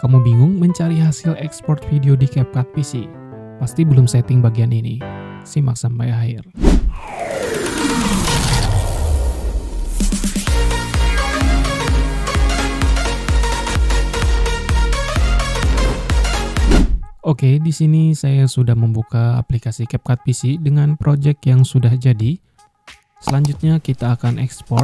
Kamu bingung mencari hasil ekspor video di CapCut PC? Pasti belum setting bagian ini. Simak sampai akhir. Oke, di sini saya sudah membuka aplikasi CapCut PC dengan project yang sudah jadi. Selanjutnya kita akan ekspor.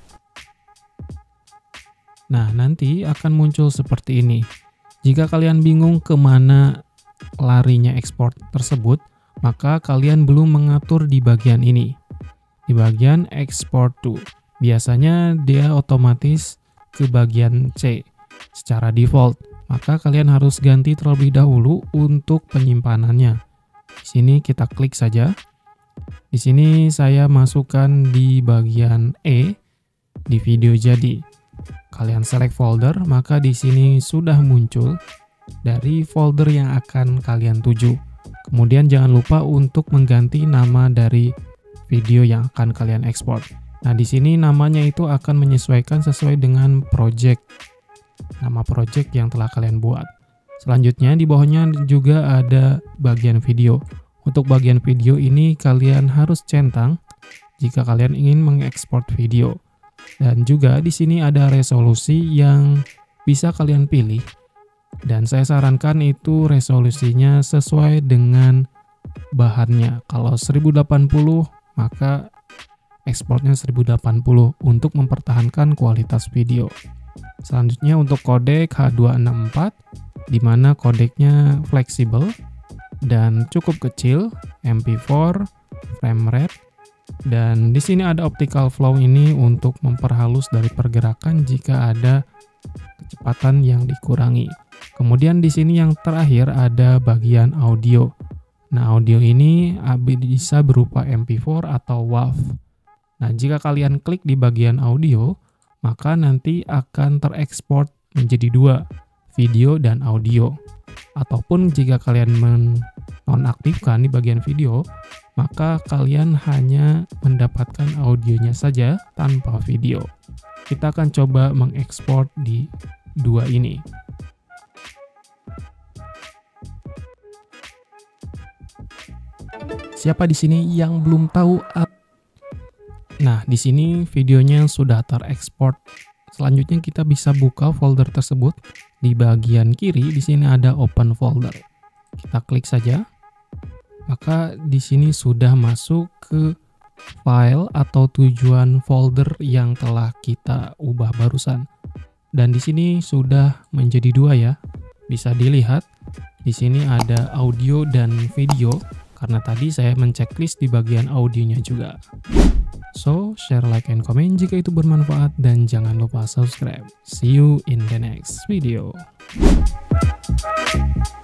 Nah, nanti akan muncul seperti ini. Jika kalian bingung kemana larinya ekspor tersebut, maka kalian belum mengatur di bagian ini. Di bagian export to. Biasanya dia otomatis ke bagian C secara default. Maka kalian harus ganti terlebih dahulu untuk penyimpanannya. Di sini kita klik saja. Di sini saya masukkan di bagian E di video jadi. Kalian select folder, maka di sini sudah muncul dari folder yang akan kalian tuju. Kemudian jangan lupa untuk mengganti nama dari video yang akan kalian ekspor. Nah, di sini namanya itu akan menyesuaikan sesuai dengan project. Nama project yang telah kalian buat. Selanjutnya di bawahnya juga ada bagian video. Untuk bagian video ini kalian harus centang jika kalian ingin mengekspor video. Dan juga di sini ada resolusi yang bisa kalian pilih. Dan saya sarankan itu resolusinya sesuai dengan bahannya. Kalau 1080 maka ekspornya 1080 untuk mempertahankan kualitas video. Selanjutnya untuk kodek H264, di mana kodeknya fleksibel dan cukup kecil, MP4, frame rate, dan di sini ada optical flow ini untuk memperhalus dari pergerakan jika ada kecepatan yang dikurangi. Kemudian di sini yang terakhir ada bagian audio. Nah, audio ini bisa berupa MP4 atau WAV. Nah, jika kalian klik di bagian audio, maka nanti akan terekspor menjadi dua, video dan audio. Ataupun jika kalian menonaktifkan di bagian video, maka kalian hanya mendapatkan audionya saja tanpa video. Kita akan coba mengekspor di dua ini. Siapa di sini yang belum tahu? Nah, di sini videonya sudah terekspor. Selanjutnya kita bisa buka folder tersebut. Di bagian kiri di sini ada open folder. Kita klik saja. Maka di sini sudah masuk ke file atau tujuan folder yang telah kita ubah barusan. Dan di sini sudah menjadi dua ya. Bisa dilihat di sini ada audio dan video karena tadi saya menceklis di bagian audionya juga. So, share, like, and comment jika itu bermanfaat dan jangan lupa subscribe. See you in the next video.